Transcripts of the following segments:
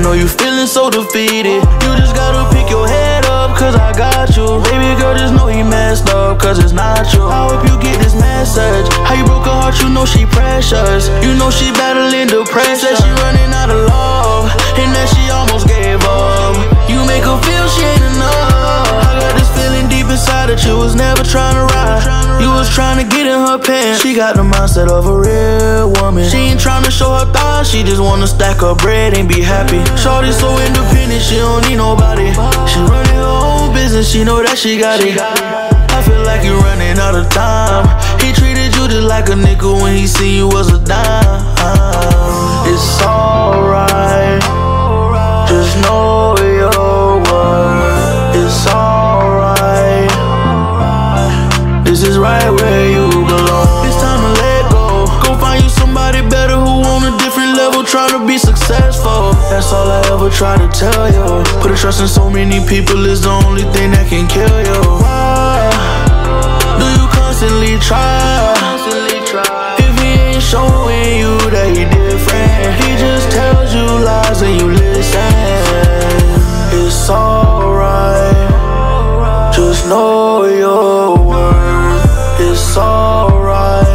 know you feeling so defeated. You just gotta pick your head up, cause I got you. Baby girl, just know he messed up, cause it's not you. I hope you get this message. How you broke her heart, you know she precious. You know she battling depression. Said she running out of love, and that she almost gave up. You make her feel she ain't enough. I got this feeling deep inside that you was never trying to ride. You was trying to get in her pants. She got the mindset of a real woman. She ain't trying to show her thighs, she just wanna stack her bread and be happy. Shorty so independent, she don't need nobody. She running her own business, she know that she got it. I feel like you running out of time. He treated you just like a nickel when he seen you was a dime. It's alright, just know your worth. It's alright, this is right where you belong. It's time to let go. Go find you somebody better who on a different level, trying to be successful. That's all I ever try to tell you. Put a trust in so many people is the only thing that can kill you. Why do you constantly try? If he ain't showing you that he different, he just tells you lies and you listen. It's alright, just know your worth. It's alright,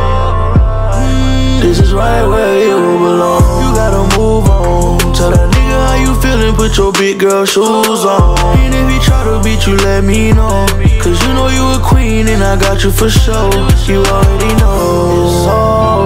this is right where you belong. You gotta move on. Tell that nigga how you feeling, put your big girl shoes on. And if he try to beat you, let me know, cause you know you a queen and I got you for sure. You already know. It's all